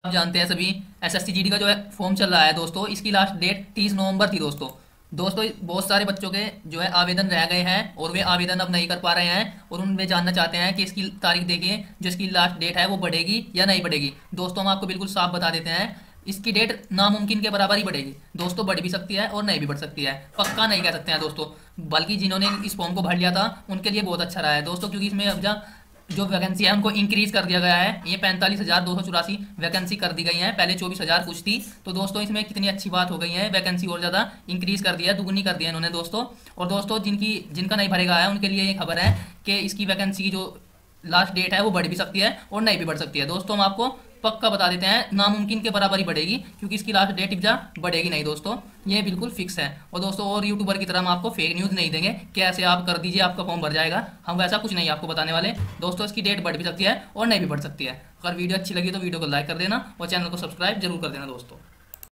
आप जानते हैं सभी एसएससी जीडी का जो है फॉर्म चल रहा है दोस्तों। इसकी लास्ट डेट 30 नवंबर थी दोस्तों। बहुत सारे बच्चों के जो है आवेदन रह गए हैं और वे आवेदन अब नहीं कर पा रहे हैं और उनमें जानना चाहते हैं कि इसकी तारीख देखिए, जो इसकी लास्ट डेट है वो बढ़ेगी या नहीं बढ़ेगी। दोस्तों हम आपको बिल्कुल साफ बता देते हैं, इसकी डेट नामुमकिन के बराबर ही बढ़ेगी दोस्तों। बढ़ भी सकती है और नहीं भी बढ़ सकती है, पक्का नहीं कह सकते हैं दोस्तों। बल्कि जिन्होंने इस फॉर्म को भर लिया था उनके लिए बहुत अच्छा रहा है दोस्तों, क्योंकि इसमें अब जो वैकेंसी है उनको इंक्रीज कर दिया गया है। ये 45,284 वैकेंसी कर दी गई है, पहले 24,000 कुछ थी। तो दोस्तों इसमें कितनी अच्छी बात हो गई है, वैकेंसी और ज़्यादा इंक्रीज कर दिया है, दुगनी कर दिया है इन्होंने दोस्तों। और दोस्तों जिनका नहीं भरेगा है उनके लिए ये खबर है कि इसकी वैकेंसी की जो लास्ट डेट है वो बढ़ भी सकती है और नहीं भी बढ़ सकती है दोस्तों। हम आपको पक्का बता देते हैं, नामुमकिन के बराबर ही बढ़ेगी, क्योंकि इसकी लास्ट डेट इब्जा बढ़ेगी नहीं दोस्तों, ये बिल्कुल फिक्स है। और दोस्तों और यूट्यूबर की तरह हम आपको फेक न्यूज़ नहीं देंगे कि ऐसे आप कर दीजिए आपका फॉर्म भर जाएगा, हम वैसा कुछ नहीं आपको बताने वाले दोस्तों। इसकी डेट बढ़ भी सकती है और नहीं भी बढ़ सकती है। अगर वीडियो अच्छी लगी तो वीडियो को लाइक कर देना और चैनल को सब्सक्राइब जरूर कर देना दोस्तों।